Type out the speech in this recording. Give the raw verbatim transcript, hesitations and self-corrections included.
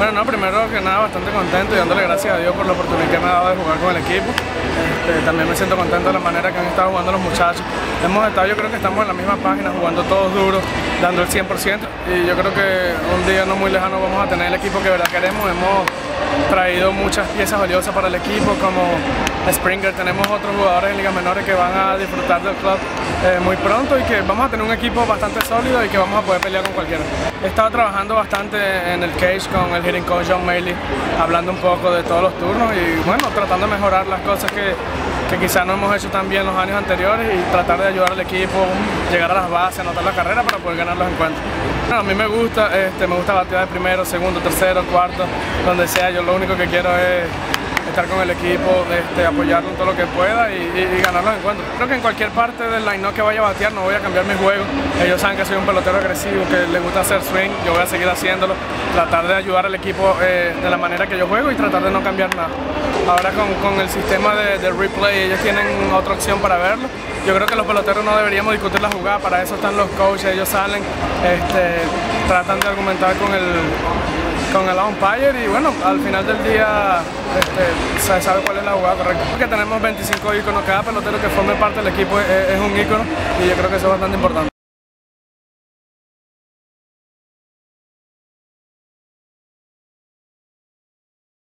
Bueno, no, primero que nada bastante contento y dándole gracias a Dios por la oportunidad que me ha dado de jugar con el equipo. Este, también me siento contento de la manera que han estado jugando los muchachos. Hemos estado, yo creo que estamos en la misma página, jugando todos duros, dando el cien por ciento. Y yo creo que un día no muy lejano vamos a tener el equipo que de verdad queremos. Hemos traído muchas piezas valiosas para el equipo, como Springer. Tenemos otros jugadores en ligas menores que van a disfrutar del club eh, muy pronto y que vamos a tener un equipo bastante sólido y que vamos a poder pelear con cualquiera. He estado trabajando bastante en el cage con el hitting coach John Maley, hablando un poco de todos los turnos y bueno, tratando de mejorar las cosas que, que quizás no hemos hecho tan bien los años anteriores y tratar de ayudar al equipo, llegar a las bases, anotar la carrera para poder ganar los encuentros. Bueno, a mí me gusta, este, me gusta batear de primero, segundo, tercero, cuarto, donde sea. Yo lo único que quiero es estar con el equipo, este, apoyarlo en todo lo que pueda y, y, y ganar los encuentros. Creo que en cualquier parte del line-up que vaya a batear no voy a cambiar mi juego. Ellos saben que soy un pelotero agresivo, que le gusta hacer swing, yo voy a seguir haciéndolo, tratar de ayudar al equipo eh, de la manera que yo juego y tratar de no cambiar nada. Ahora con, con el sistema de, de replay ellos tienen otra opción para verlo. Yo creo que los peloteros no deberíamos discutir la jugada, para eso están los coaches, ellos salen, este, tratan de argumentar con el con el umpire y bueno, al final del día este, se sabe cuál es la jugada correcta. Porque tenemos veinticinco íconos, cada pelotero que forme parte del equipo es, es un ícono y yo creo que eso es bastante importante.